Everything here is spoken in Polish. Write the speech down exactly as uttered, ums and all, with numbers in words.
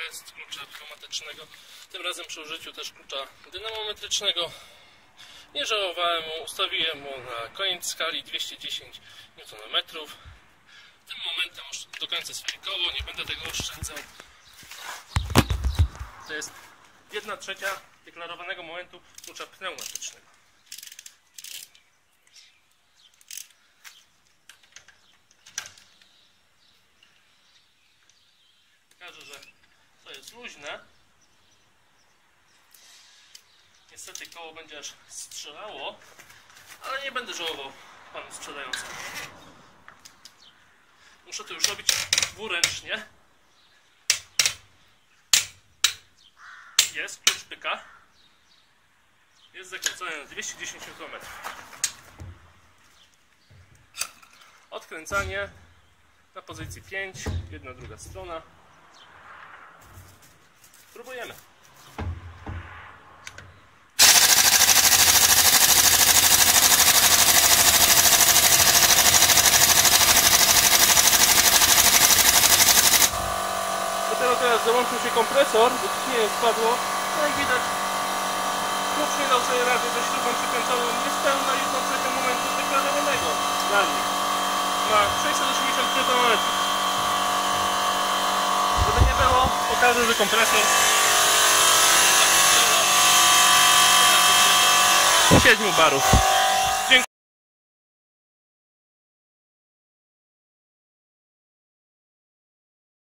test klucza pneumatycznego. Tym razem przy użyciu też klucza dynamometrycznego. Nie żałowałem mu, ustawiłem mu na koniec skali dwieście dziesięć niutonmetrów. Tym momentem już do końca swoje koło, nie będę tego oszczędzał. To jest jedna trzecia deklarowanego momentu klucza pneumatycznego. Pokażę, że to jest luźne. Niestety koło będzie aż strzelało, ale nie będę żałował panu sprzedającemu. Muszę to już robić dwuręcznie. Jest, klucz pyka. Jest zakręcony na dwieście dziesięć niutonmetrów. Odkręcanie na pozycji pięć, jedna, druga strona. Próbujemy. Dopiero teraz załączył się kompresor, bo ciśnienie spadło. No jak widać, klucz nie dał sobie rady ze śrubą przykręconą niespełna jedną trzecią momentu deklarowanego dla nich. Ma sześćset osiemdziesiąt niutonmetrów. Żeby nie było, pokażę, że kompresor siedmiu barów.